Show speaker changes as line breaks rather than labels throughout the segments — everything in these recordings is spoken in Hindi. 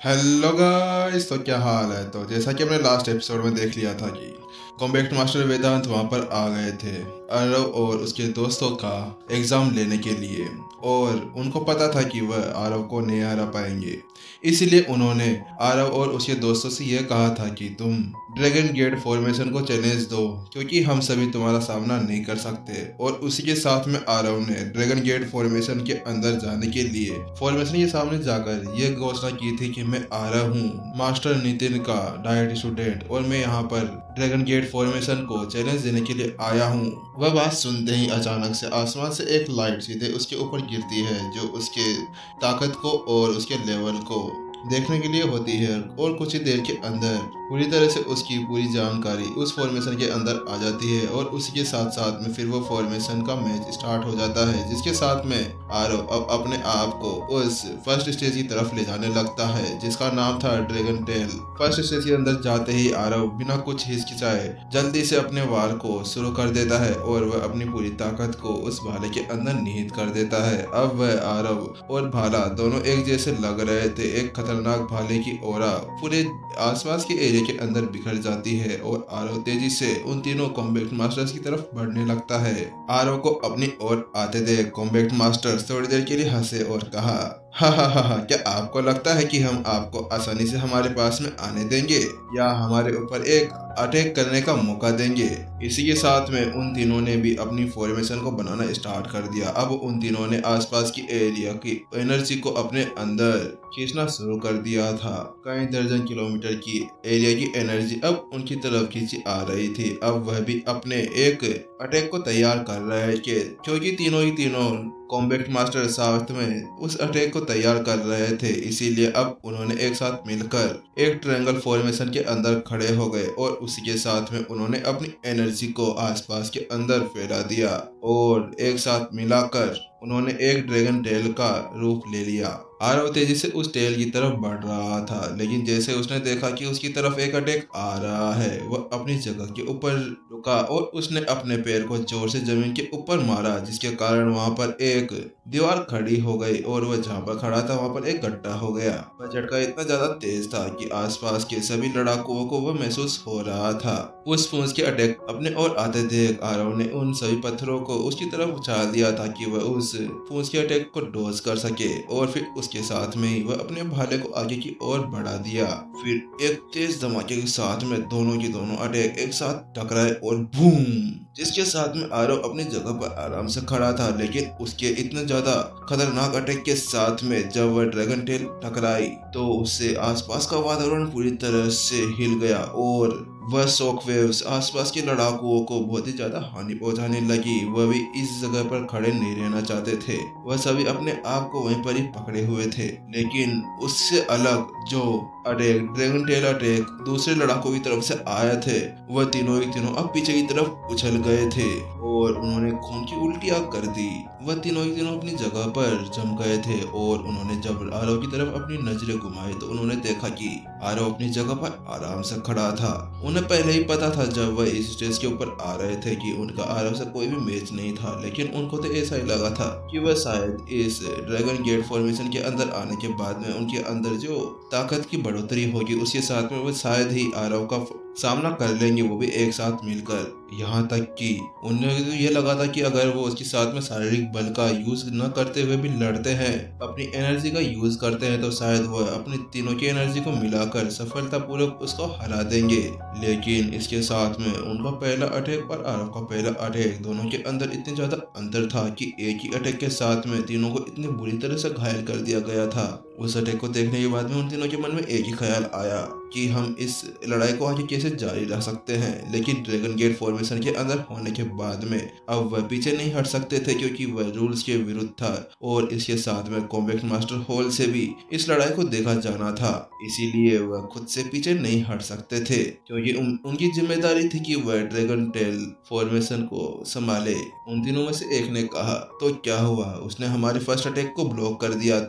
हेलो गाइस, तो क्या हाल है। तो जैसा कि हमने लास्ट एपिसोड में देख लिया था कि कॉम्बैट मास्टर वेदांत वहां पर आ गए थे आरव और उसके दोस्तों का एग्जाम लेने के लिए, और उनको पता था कि वह आरव को नहीं हरा पाएंगे। इसीलिए उन्होंने आरव और उसके दोस्तों से यह कहा था कि तुम ड्रैगन गेट फॉर्मेशन को चैलेंज दो, क्योंकि हम सभी तुम्हारा सामना नहीं कर सकते। और उसी के साथ में आरव ने ड्रैगन गेट फॉर्मेशन के अंदर जाने के लिए फॉर्मेशन के सामने जाकर यह घोषणा की थी कि मैं आ रहा हूँ, मास्टर नितिन का डायट स्टूडेंट, और मैं यहाँ पर ड्रैगन गेट फॉर्मेशन को चैलेंज देने के लिए आया हूँ। वह बात सुनते ही अचानक से आसमान से एक लाइट सीधे उसके ऊपर गिरती है, जो उसके ताकत को और उसके लेवल को देखने के लिए होती है, और कुछ ही देर के अंदर पूरी तरह से उसकी पूरी जानकारी उस फॉर्मेशन के अंदर आ जाती है। और उसी के साथ साथ में फिर वो फॉर्मेशन का मैच स्टार्ट हो जाता है, जिसके साथ में आरव अब अपने आप को उस फर्स्ट स्टेज की तरफ ले जाने लगता है, जिसका नाम था ड्रैगन टेल। फर्स्ट स्टेज के अंदर जाते ही आरव बिना कुछ हिचकिचाए जल्दी से अपने वार को शुरू कर देता है, और वह अपनी पूरी ताकत को उस भाले के अंदर निहित कर देता है। अब वह आरव और भाला दोनों एक जैसे लग रहे थे। एक खतरनाक भाले की ओरा पूरे आसपास के एरिया के अंदर बिखर जाती है, और आरव तेजी से उन तीनों कॉम्बैट मास्टर्स की तरफ बढ़ने लगता है। आरव को अपनी ओर आते देख कॉम्बैट मास्टर्स थोड़ी देर के लिए हंसे और कहा, हा, क्या आपको लगता है कि हम आपको आसानी से हमारे पास में आने देंगे, या हमारे ऊपर एक अटैक करने का मौका देंगे। इसी के साथ में उन तीनों ने भी अपनी फॉर्मेशन को बनाना स्टार्ट कर दिया। अब उन तीनों ने आसपास की एरिया की एनर्जी को अपने अंदर खींचना शुरू कर दिया था। कई दर्जन किलोमीटर की एरिया की एनर्जी अब उनकी तरफ खींची आ रही थी। अब वह भी अपने एक अटैक को तैयार कर रहे थे, क्योंकि तीनों ही तीनों कॉम्बैट मास्टर साथ में उस अटैक को तैयार कर रहे थे। इसीलिए अब उन्होंने एक साथ मिलकर एक ट्रायंगल फॉर्मेशन के अंदर खड़े हो गए, और उसी के साथ में उन्होंने अपनी एनर्जी को आसपास के अंदर फैला दिया, और एक साथ मिलाकर उन्होंने एक ड्रैगन टेल का रूप ले लिया। आरव तेजी से उस टेल की तरफ बढ़ रहा था, लेकिन जैसे उसने देखा कि उसकी तरफ एक अटैक आ रहा है, वह अपनी जगह के ऊपर रुका और उसने अपने पैर को जोर से जमीन के ऊपर मारा, जिसके कारण वहां पर एक दीवार खड़ी हो गई, और वह जहाँ पर खड़ा था वहां पर एक गड्ढा हो गया। वह झटका इतना ज्यादा तेज था कि आसपास के सभी लड़ाकुओं को वह महसूस हो रहा था। उस फूंस के अटैक अपने और आते देख आरव ने उन सभी पत्थरों को उसकी तरफ उछाल दिया, ताकि वह उस फूंस के अटैक को डॉज कर सके, और फिर उसके साथ में ही वह अपने भाले को आगे की ओर बढ़ा दिया। फिर एक तेज धमाके के साथ में दोनों की दोनों अटैक एक साथ टकराए और बूम, जिसके साथ में आरव अपनी जगह पर आराम से खड़ा था। लेकिन उसके इतने ज्यादा खतरनाक अटैक के साथ में जब वह ड्रैगन टेल टकराई, तो उससे आसपास का वातावरण पूरी तरह से हिल गया, और वह शॉक वेव्स आसपास के लड़ाकुओं को बहुत ही ज्यादा हानि पहुंचाने लगी। वह भी इस जगह पर खड़े नहीं रहना चाहते थे, वह सभी अपने आप को वहीं पर ही पकड़े हुए थे। लेकिन उससे अलग जो अटैक ड्रैगन टेल अटैक दूसरे लड़ाकों की तरफ से आए थे, वह तीनों ही तीनों अब पीछे की तरफ उछल गए थे, और उन्होंने खून की उल्टियां कर दी। वह तीनों ही तीनों अपनी जगह पर जम गए थे, और उन्होंने जब आरव की तरफ अपनी नजरें घुमाई तो उन्होंने देखा कि आरव अपनी जगह पर आराम से खड़ा था। उन्हें पहले ही पता था जब वह इस स्टेज के ऊपर आ रहे थे कि उनका आरव से कोई भी मैच नहीं था, लेकिन उनको तो ऐसा ही लगा था कि वह शायद इस ड्रैगन गेट फॉर्मेशन के अंदर आने के बाद में उनके अंदर जो ताकत की बढ़ोतरी होगी, उसके साथ में वो शायद ही आरव का सामना कर लेंगे, वो भी एक साथ मिलकर। यहाँ तक कि उन्हें तो ये लगा था कि अगर वो उसके साथ में शारीरिक बल का यूज न करते हुए भी लड़ते हैं, अपनी एनर्जी का यूज करते हैं, तो शायद वो अपनी तीनों की एनर्जी को मिलाकर सफलतापूर्वक उसको हरा देंगे। लेकिन इसके साथ में उनका पहला अटैक और आरव का पहला अटैक, दोनों के अंदर इतने ज्यादा अंतर था कि एक ही अटैक के साथ में तीनों को इतनी बुरी तरह से घायल कर दिया गया था। उस अटैक को देखने के बाद में उन तीनों के मन में एक ही ख्याल आया कि हम इस लड़ाई को आगे कैसे जारी रख सकते हैं। लेकिन ड्रैगन गेट फॉर्मेशन के अंदर होने के बाद में अब वह पीछे नहीं हट सकते थे, क्योंकि वह रूल्स के विरुद्ध था, और इसके साथ में कॉम्बैट मास्टर हॉल से भी इस लड़ाई को देखा जाना था। इसीलिए वह खुद से पीछे नहीं हट सकते थे, क्योंकि उनकी जिम्मेदारी थी कि वह ड्रैगन टेल फॉर्मेशन को संभाले। उन तीनों में से एक ने कहा, तो क्या हुआ, उसने हमारे फर्स्ट अटैक को ब्लॉक कर दिया, तो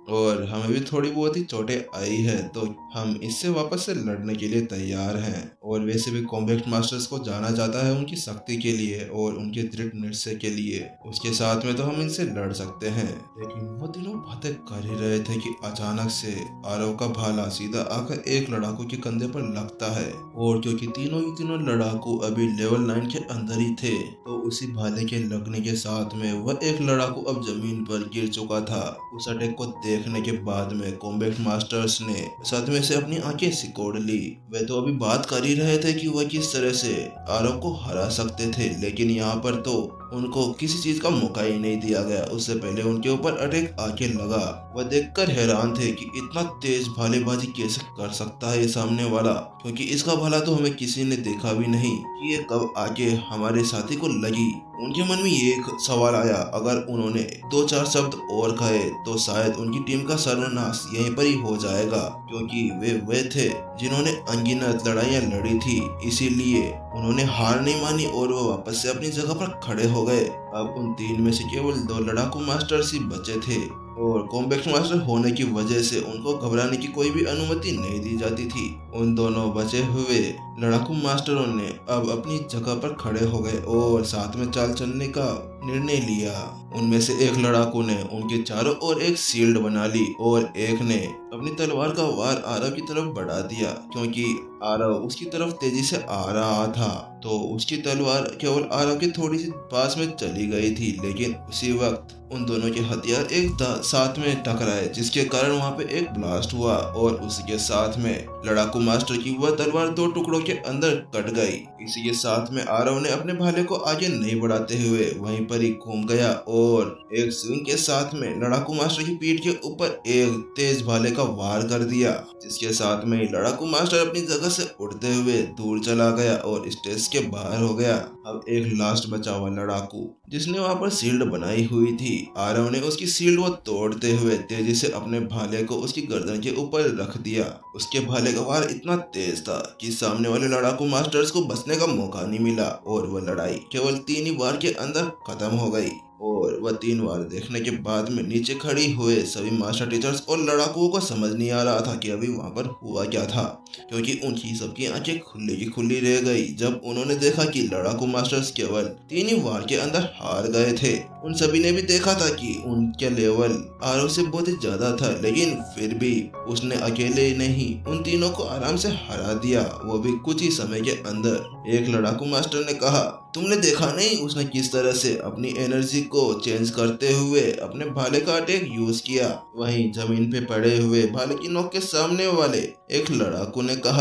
और हमें भी थोड़ी बहुत ही चोटें आई है, तो हम इससे वापस से लड़ने के लिए तैयार हैं। और वैसे भी कॉम्बैट मास्टर्स को जाना जाता है उनकी शक्ति के लिए और उनके दृढ़ निश्चय के लिए। उसके साथ में तो हम इनसे लड़ सकते हैं। लेकिन वो तीनों बातें कर ही रहे थे कि अचानक से आरव का भाला सीधा आकर एक लड़ाकू के कंधे पर लगता है। और क्योंकि तीनों ही तीनों लड़ाकू अभी लेवल 9 के अंदर ही थे, तो उसी भाले के लगने के साथ में वह एक लड़ाकू अब जमीन पर गिर चुका था। उस अटैक को देखने के बाद में कॉम्बैट मास्टर्स ने सदमे से अपनी आंखें सिकोड़ ली। वे तो अभी बात कर ही रहे थे कि वह किस तरह से आरव को हरा सकते थे, लेकिन यहाँ पर तो उनको किसी चीज का मौका ही नहीं दिया गया। उससे पहले उनके ऊपर अटैक आके लगा। वह देखकर हैरान थे कि इतना तेज भालेबाजी कैसे कर सकता है ये सामने वाला, क्योंकि इसका भाला तो हमें किसी ने देखा भी नहीं कि ये कब आके हमारे साथी को लगी। उनके मन में ये एक सवाल आया, अगर उन्होंने 2-4 शब्द और कहे तो शायद उनकी टीम का सर्वनाश यहीं पर ही हो जाएगा, क्योंकि वे थे जिन्होंने अनगिनत लड़ाइयाँ लड़ी थी। इसीलिए उन्होंने हार नहीं मानी और वो वापस से अपनी जगह पर खड़े हो गए। अब उन 3 में से केवल 2 लड़ाकू मास्टर्स ही बचे थे और कॉम्बैट मास्टर होने की वजह से उनको घबराने की कोई भी अनुमति नहीं दी जाती थी। उन दोनों बचे हुए लड़ाकू मास्टरों ने अब अपनी जगह पर खड़े हो गए और साथ में चाल चलने का निर्णय लिया। उनमें से एक लड़ाकू ने उनके चारों ओर एक शील्ड बना ली और एक ने अपनी तलवार का वार आरव की तरफ बढ़ा दिया। क्योंकि आरव उसकी तरफ तेजी से आ रहा था, तो उसकी तलवार केवल आरव के थोड़ी सी पास में चली गई थी। लेकिन उसी वक्त उन दोनों के हथियार एक साथ में टकराए, जिसके कारण वहां पे एक ब्लास्ट हुआ और उसके साथ में लड़ाकू मास्टर की वह तलवार 2 टुकड़ों के अंदर कट गई। इसी के साथ में आरव ने अपने भाले को आगे नहीं बढ़ाते हुए वहीं पर ही घूम गया और एक स्विंग के साथ में लड़ाकू मास्टर की पीठ के ऊपर एक तेज भाले का वार कर दिया, जिसके साथ में लड़ाकू मास्टर अपनी जगह से उड़ते हुए दूर चला गया और स्टेज के बाहर हो गया। अब एक लास्ट बचा हुआ लड़ाकू जिसने वहां पर शील्ड बनाई हुई थी, आरव ने उसकी शील्ड को तोड़ते हुए तेजी से अपने भाले को उसकी गर्दन के ऊपर रख दिया। उसके भाले का वार इतना तेज था कि सामने वाले लड़ाकू मास्टर्स को बचने का मौका नहीं मिला और वह लड़ाई केवल 3 ही वार के अंदर खत्म हो गई। और वह 3 वार देखने के बाद में नीचे खड़ी हुए सभी मास्टर टीचर्स और लड़ाकुओं को समझ नहीं आ रहा था कि अभी वहां पर हुआ क्या था, क्योंकि उनकी सबकी आंखें खुली की खुली रह गई जब उन्होंने देखा कि लड़ाकू मास्टर्स केवल 3 ही वार के अंदर हार गए थे। उन सभी ने भी देखा था कि उनके लेवल आरव से बहुत ही ज्यादा था, लेकिन फिर भी उसने अकेले नहीं उन तीनों को आराम से हरा दिया, वो भी कुछ ही समय के अंदर। एक लड़ाकू मास्टर ने कहा, तुमने देखा नहीं उसने किस तरह से अपनी एनर्जी को चेंज करते हुए अपने भाले का अटैक यूज किया। वहीं जमीन पे पड़े हुए भाले की नोक के सामने वाले एक लड़ाकू ने कहा,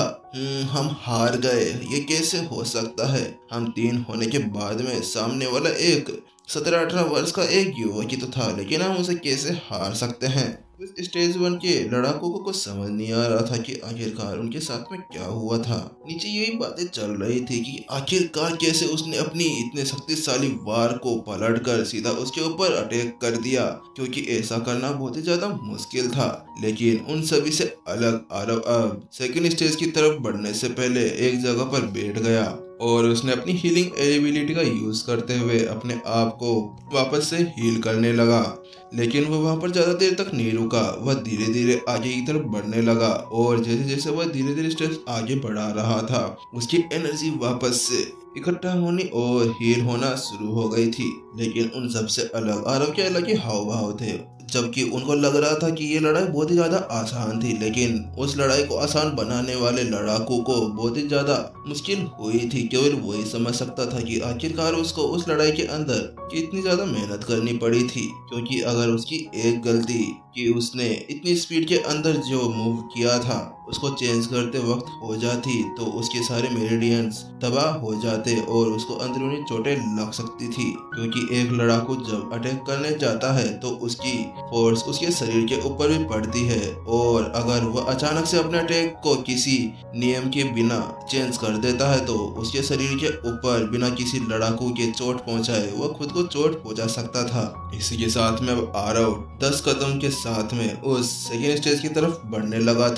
हम हार गए, ये कैसे हो सकता है? हम 3 होने के बाद में सामने वाला एक 17-18 वर्ष का एक युवक ही तो था, लेकिन हम उसे कैसे हार सकते हैं? स्टेज 1 के लड़ाकों को कुछ समझ नहीं आ रहा था कि आखिरकार उनके साथ में क्या हुआ था। नीचे यही बातें चल रही थी कि आखिरकार कैसे उसने अपनी इतने शक्तिशाली वार को पलटकर सीधा उसके ऊपर अटैक कर दिया, क्योंकि ऐसा करना बहुत ही ज्यादा मुश्किल था। लेकिन उन सभी से अलग आरव अब सेकंड स्टेज की तरफ बढ़ने से पहले एक जगह पर बैठ गया और उसने अपनी हीलिंग एबिलिटी का यूज करते हुए अपने आप को वापस से हील करने लगा। लेकिन वह वहां पर ज्यादा देर तक नहीं रुका, वह धीरे धीरे आगे की तरफ बढ़ने लगा और जैसे जैसे वह धीरे धीरे स्टेज आगे बढ़ा रहा था, उसकी एनर्जी वापस से इकट्ठा होनी और हील होना शुरू हो गई थी। लेकिन उन सबसे अलग आरव के अलग ही हाव भाव थे, जबकि उनको लग रहा था कि ये लड़ाई बहुत ही ज्यादा आसान थी, लेकिन उस लड़ाई को आसान बनाने वाले लड़ाकू को बहुत ही ज्यादा मुश्किल हुई थी। केवल वही समझ सकता था कि आखिरकार उसको उस लड़ाई के अंदर कितनी ज्यादा मेहनत करनी पड़ी थी, क्योंकि अगर उसकी एक गलती कि उसने इतनी स्पीड के अंदर जो मूव किया था उसको चेंज करते वक्त हो जाती तो उसके सारे मेरिडियंस तबाह हो जाते और उसको अंदरूनी चोटें लग सकती थी। क्योंकि एक लड़ाकू जब अटैक करने जाता है तो उसकी फोर्स उसके शरीर के ऊपर भी पड़ती है, और अगर वह अचानक से अपने अटैक को किसी नियम के बिना चेंज कर देता है तो उसके शरीर के ऊपर बिना किसी लड़ाकू के चोट पहुंचाए वह खुद को चोट पहुंचा सकता था। इसी के साथ में अब आरव 10 कदम के साथ में उस सेकेंड स्टेज की तरफ बढ़ने लगा था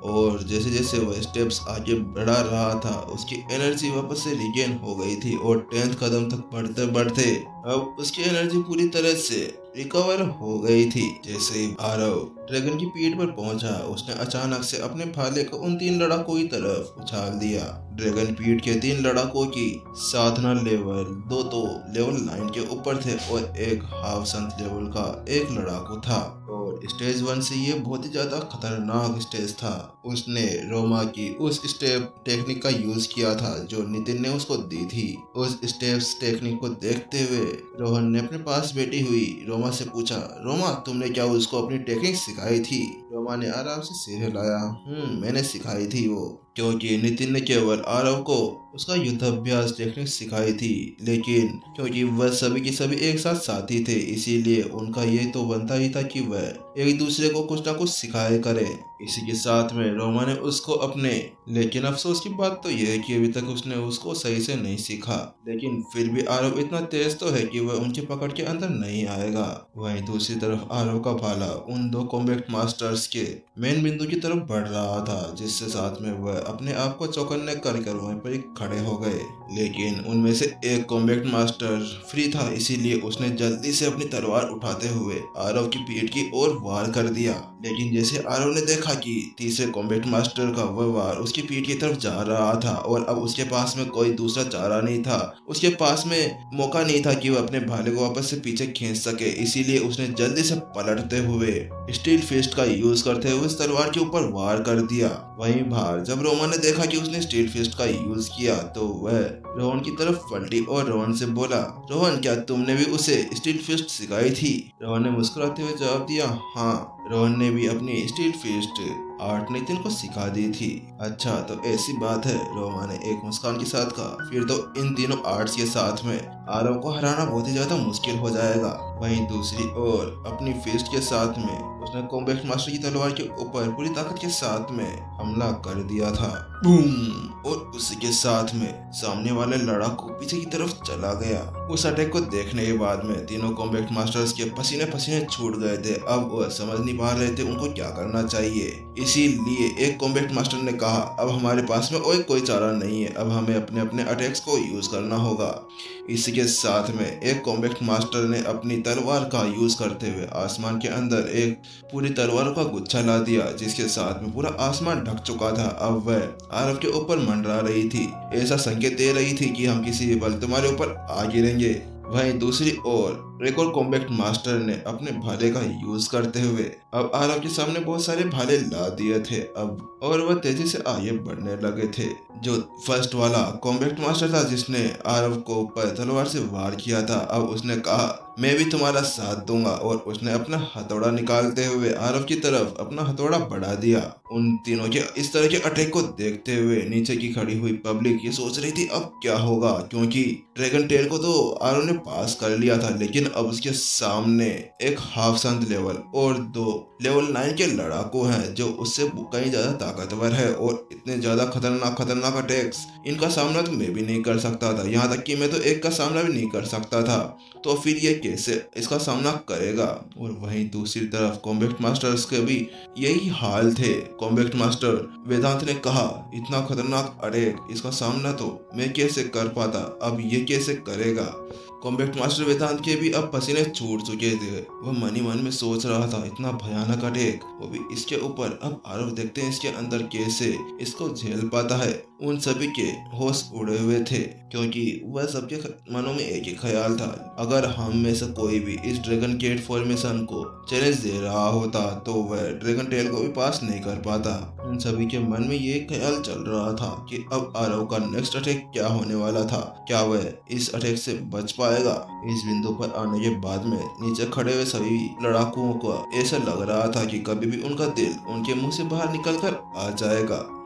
और जैसे जैसे वह स्टेप्स आगे बढ़ा रहा था उसकी एनर्जी वापस से रिगेन हो गई थी और 10th कदम तक बढ़ते बढ़ते अब उसकी एनर्जी पूरी तरह से रिकवर हो गई थी। जैसे ही आरव ड्रैगन की पीठ पर पहुंचा उसने अचानक से अपने भाले को उन 3 लड़ाकों की तरफ उछाल दिया। ड्रैगन पीठ के 3 लड़ाकों की साधना लेवल 2 तो लेवल 9 के ऊपर थे और एक हाफ संत लेवल का एक लड़ाकू था और स्टेज 1 से ये बहुत ही ज्यादा खतरनाक स्टेज था। उसने रोमा की उस स्टेप टेक्निक का यूज किया था जो नितिन ने उसको दी थी। उस स्टेप्स टेक्निक को देखते हुए रोहन ने अपने पास बैठी हुई रोमा से पूछा, रोमा तुमने क्या उसको अपनी टेक्निक सिखाई थी? रोमा ने आराम से सिर हिलाया, मैंने सिखाई थी वो, क्योंकि नितिन ने केवल आरव को उसका युद्धाभ्यास टेक्निक सिखाई थी, लेकिन क्योंकि वह सभी के सभी एक साथ साथी थे इसीलिए उनका ये तो बनता ही था कि वह एक दूसरे को कुछ ना कुछ सिखाए करे। इसी के साथ में रोमा ने उसको अपने, लेकिन अफसोस की बात तो यह है कि अभी तक उसने उसको सही से नहीं सीखा, लेकिन फिर भी आरव इतना तेज तो है कि वह उनकी पकड़ के अंदर नहीं आएगा। वहीं दूसरी तरफ आरव का भाला उन 2 कॉम्बैट मास्टर्स के मेन बिंदु की तरफ बढ़ रहा था, जिससे साथ में वह अपने आप को चौकन्ने कर वहीं पर खड़े हो गए। लेकिन उनमें से एक कॉम्बैट मास्टर फ्री था इसीलिए उसने जल्दी से अपनी तलवार उठाते हुए आरव की पीठ की ओर वार कर दिया। लेकिन जैसे आरव ने देखा कि तीसरे कॉम्बैट मास्टर का वह वार उसकी पीठ की तरफ जा रहा था और अब उसके पास में कोई दूसरा चारा नहीं था, उसके पास में मौका नहीं था कि वह अपने भाले को वापस से पीछे खींच सके, इसीलिए उसने जल्दी से पलटते हुए स्टील फिस्ट का यूज करते हुए उस तलवार के ऊपर वार कर दिया। वहीं बाहर जब रोहन ने देखा कि उसने स्टील फिस्ट का यूज किया तो वह रोहन की तरफ पलटी और रोहन से बोला, रोहन क्या तुमने भी उसे स्टील फिस्ट सिखाई थी? रोहन ने मुस्कुराते हुए जवाब दिया, हाँ, रोहन ने भी अपनी स्टील फिस्ट आर्ट नितिन को सिखा दी थी। अच्छा तो ऐसी बात है, रोमा ने एक मुस्कान के साथ कहा, फिर तो इन तीनों आर्ट्स के साथ में आरव को हराना बहुत ही ज्यादा मुश्किल हो जाएगा। वहीं दूसरी ओर अपनी फिस्ट के साथ में उसने कॉम्बैट मास्टर की तलवार के ऊपर पूरी ताकत के साथ में हमला कर दिया था। बूम! और उसी के साथ में सामने वाले लड़ाकू पीछे की तरफ चला गया। उस अटैक को देखने के बाद में तीनों कॉम्बैट मास्टर्स के पसीने पसीने छूट गए थे। अब वह समझ नहीं पा रहे थे उनको क्या करना चाहिए। इसीलिए एक कॉम्बैट मास्टर ने कहा, अब हमारे पास में और कोई चारा नहीं है, अब हमें अपने अपने अटैक्स को यूज करना होगा। इसी के साथ में एक कॉम्बैट मास्टर ने अपनी तलवार का यूज करते हुए आसमान के अंदर एक पूरी तलवार का गुच्छा ला दिया, जिसके साथ में पूरा आसमान ढक चुका था। अब वह आरव के ऊपर मंडरा रही थी, ऐसा संकेत दे रही थी कि हम किसी भी पल तुम्हारे ऊपर आ गिरेंगे। वहीं दूसरी ओर एक और कॉम्बैट मास्टर ने अपने भाले का यूज करते हुए अब आरव के सामने बहुत सारे भाले ला दिए थे अब, और वह तेजी से आगे बढ़ने लगे थे। जो फर्स्ट वाला कॉम्बैट मास्टर था जिसने आरव को ऊपर तलवार से वार किया था, अब उसने कहा मैं भी तुम्हारा साथ दूंगा, और उसने अपना हथौड़ा निकालते हुए आरव की तरफ अपना हथौड़ा बढ़ा दिया। उन तीनों के इस तरह के अटैक को देखते हुए नीचे की खड़ी हुई पब्लिक ये सोच रही थी अब क्या होगा, क्योंकि ड्रैगन टेल को तो आरव ने पास कर लिया था, लेकिन अब उसके सामने एक हाफ संत लेवल और 2 लेवल 9 के लड़ाकू हैं जो उससे कहीं ज्यादा ताकतवर है, और इतने ज्यादा खतरनाक अटैक्स इनका सामना तो मैं भी नहीं कर सकता था, यहाँ तक कि मैं तो एक का सामना भी नहीं कर सकता था, तो फिर ये कैसे इसका सामना करेगा। और वहीं दूसरी तरफ कॉम्बैट मास्टर्स के भी यही हाल थे। कॉम्बैट मास्टर वेदांत ने कहा, इतना खतरनाक अटैक, इसका सामना तो मैं कैसे कर पाता, अब ये कैसे करेगा। कॉम्बैट मास्टर वेदांत के भी अब पसीने छूट चुके थे। वह मन ही मन में सोच रहा था, इतना भयानक अटैक, वो भी इसके ऊपर, अब आरव देखते हैं इसके अंदर कैसे इसको झेल पाता है। उन सभी के होश उड़े हुए थे, क्योंकि वह सबके मनों में एक ही ख्याल था, अगर हम में से कोई भी इस ड्रैगन गेट फॉर्मेशन को चैलेंज दे रहा होता तो वह ड्रैगन टेल को भी पास नहीं कर पाता। उन सभी के मन में ये ख्याल चल रहा था कि अब आरव का नेक्स्ट अटैक क्या होने वाला था, क्या वह इस अटैक से बच पाएगा। इस बिंदु पर आने के बाद में नीचे खड़े हुए सभी लड़ाकुओं को ऐसा लग रहा था कि कभी भी उनका दिल उनके मुंह से बाहर निकल कर आ जाएगा।